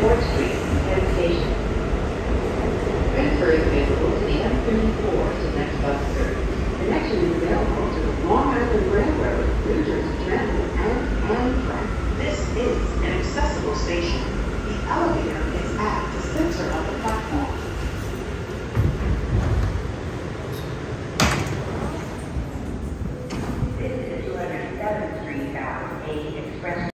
York Street, Penn Station. Transfer is available to the M34 to next bus service. Connection is available to the Long Island Railroad, New Jersey Transit, and Amtrak. This is an accessible station. The elevator is at the center of the platform. This is 207th Street, Bound 8 Express.